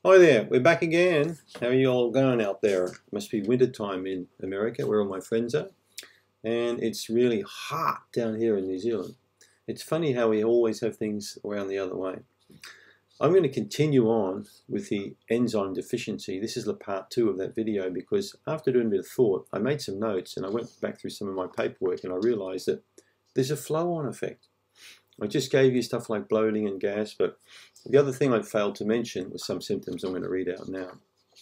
Hi there, we're back again. How are you all going out there? It must be winter time in America, where all my friends are. And it's really hot down here in New Zealand. It's funny how we always have things around the other way. I'm going to continue on with the enzyme deficiency. This is the part 2 of that video because after doing a bit of thought, I made some notes and I went back through some of my paperwork and I realized that there's a flow-on effect. I just gave you stuff like bloating and gas, but the other thing I failed to mention was some symptoms I'm going to read out now.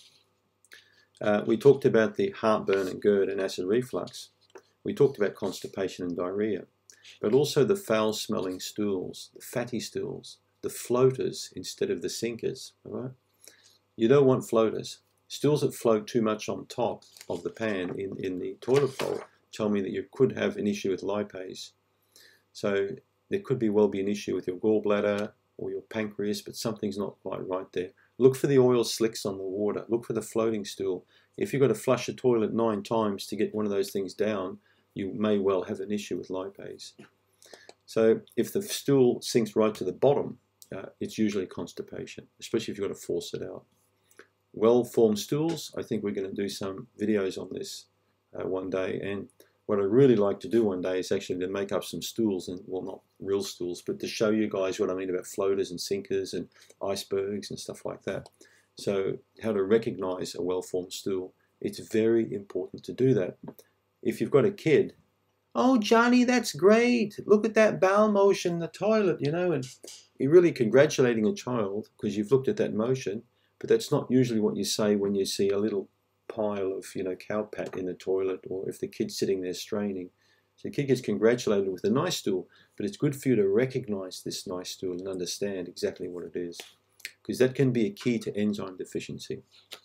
We talked about the heartburn and GERD and acid reflux. We talked about constipation and diarrhea, but also the foul-smelling stools, the fatty stools, the floaters instead of the sinkers. All right? You don't want floaters. Stools that float too much on top of the pan in the toilet bowl tell me that you could have an issue with lipase. So there could well be an issue with your gallbladder or your pancreas, but something's not quite right there. Look for the oil slicks on the water. Look for the floating stool. If you've got to flush a toilet 9 times to get one of those things down, you may well have an issue with lipase. So if the stool sinks right to the bottom, it's usually constipation, especially if you've got to force it out. Well-formed stools, I think we're going to do some videos on this one day, and what I'd really like to do one day is actually to make up some stools, and well, not real stools, but to show you guys what I mean about floaters and sinkers and icebergs and stuff like that. So how to recognize a well-formed stool. It's very important to do that. If you've got a kid, oh, Johnny, that's great. Look at that bowel motion in the toilet, you know, and you're really congratulating a child because you've looked at that motion, but that's not usually what you say when you see a little pile of, you know, cow pat in the toilet, or if the kid's sitting there straining. So the kid gets congratulated with a nice stool, but it's good for you to recognize this nice stool and understand exactly what it is, because that can be a key to enzyme deficiency.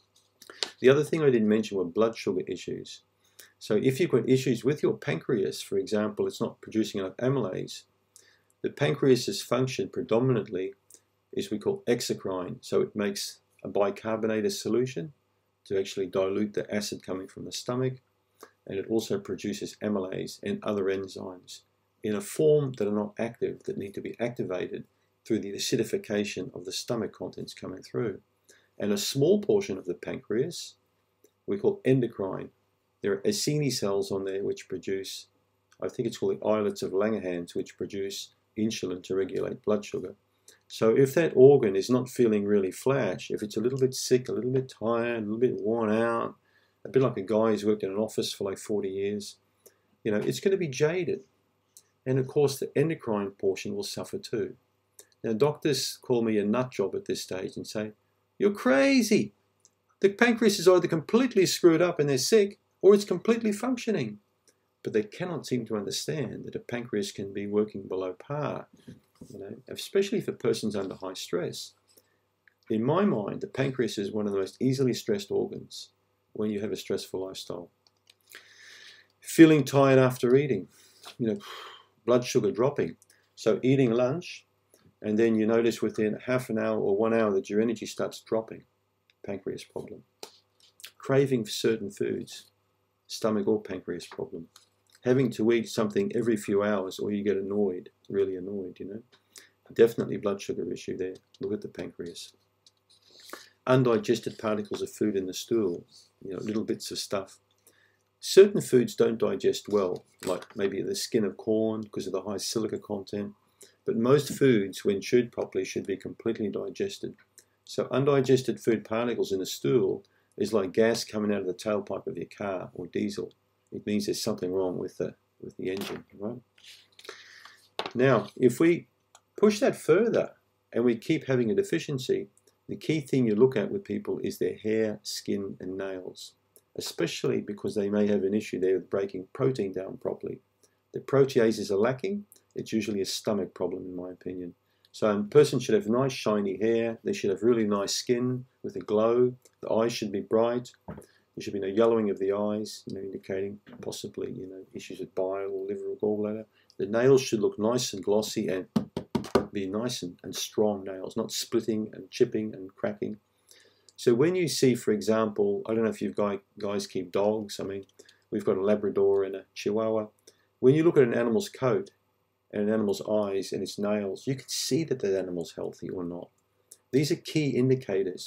The other thing I didn't mention were blood sugar issues. So if you've got issues with your pancreas, for example, it's not producing enough amylase, the pancreas's function predominantly is we call exocrine. So it makes a bicarbonated solution to actually dilute the acid coming from the stomach, and it also produces amylase and other enzymes in a form that are not active, that need to be activated through the acidification of the stomach contents coming through. And a small portion of the pancreas we call endocrine. There are Acini cells on there which produce, I think it's called the islets of Langerhans, which produce insulin to regulate blood sugar. So if that organ is not feeling really flash, if it's a little bit sick, a little bit tired, a little bit worn out, a bit like a guy who's worked in an office for like 40 years, you know, it's going to be jaded. And of course the endocrine portion will suffer too. Now doctors call me a nut job at this stage and say, you're crazy. The pancreas is either completely screwed up and they're sick, or it's completely functioning. But they cannot seem to understand that a pancreas can be working below par. You know, especially if a person's under high stress. In my mind, the pancreas is one of the most easily stressed organs when you have a stressful lifestyle. Feeling tired after eating, you know, blood sugar dropping. So eating lunch, and then you notice within half an hour or 1 hour that your energy starts dropping. Pancreas problem. Craving for certain foods, stomach or pancreas problem. Having to eat something every few hours, or you get annoyed, really annoyed, you know. Definitely blood sugar issue there. Look at the pancreas. Undigested particles of food in the stool, you know, little bits of stuff. Certain foods don't digest well, like maybe the skin of corn because of the high silica content, but most foods, when chewed properly, should be completely digested. So undigested food particles in the stool is like gas coming out of the tailpipe of your car or diesel. It means there's something wrong with the engine, right? Now, if we push that further and we keep having a deficiency, the key thing you look at with people is their hair, skin, and nails, especially because they may have an issue there with breaking protein down properly. The proteases are lacking. It's usually a stomach problem, in my opinion. So a person should have nice shiny hair. They should have really nice skin with a glow. The eyes should be bright. There should be no yellowing of the eyes, you know, indicating possibly, you know, issues with bile or liver or gallbladder. The nails should look nice and glossy and be nice and strong nails, not splitting and chipping and cracking. So when you see, for example, I don't know if you guys keep dogs. I mean, we've got a Labrador and a Chihuahua. When you look at an animal's coat and an animal's eyes and its nails, you can see that that animal's healthy or not. These are key indicators.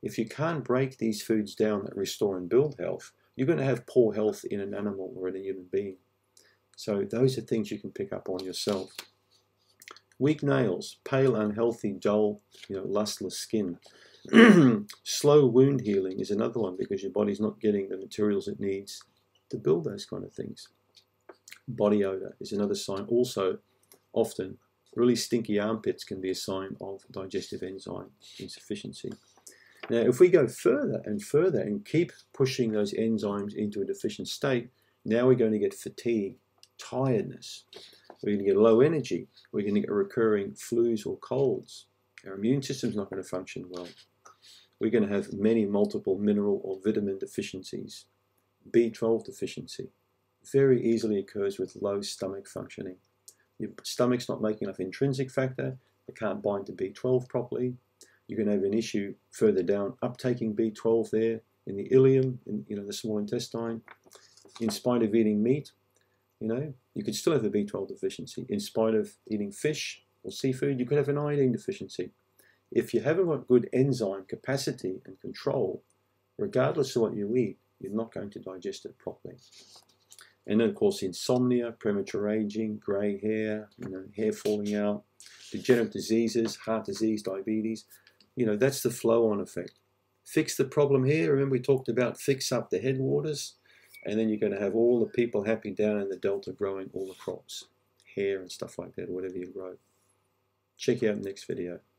If you can't break these foods down that restore and build health, you're going to have poor health in an animal or in a human being. So those are things you can pick up on yourself. Weak nails, pale, unhealthy, dull, lustless skin. Slow wound healing is another one because your body's not getting the materials it needs to build those kind of things. Body odor is another sign. Also, often, really stinky armpits can be a sign of digestive enzyme insufficiency. Now, if we go further and further and keep pushing those enzymes into a deficient state, now we're going to get fatigue, tiredness. We're going to get low energy. We're going to get recurring flus or colds. Our immune system's not going to function well. We're going to have many multiple mineral or vitamin deficiencies. B12 deficiency very easily occurs with low stomach functioning. Your stomach's not making enough intrinsic factor. It can't bind to B12 properly. You're going to have an issue further down uptaking B12 there in the ileum, in the small intestine. In spite of eating meat, you could still have a B12 deficiency. In spite of eating fish or seafood, you could have an iodine deficiency. If you haven't got good enzyme capacity and control, regardless of what you eat, you're not going to digest it properly. And then, of course, insomnia, premature aging, grey hair, hair falling out, degenerative diseases, heart disease, diabetes. That's the flow-on effect. Fix the problem here. Remember we talked about fix up the headwaters, and then you're going to have all the people happy down in the delta growing all the crops, hair and stuff like that, or whatever you grow. Check out the next video.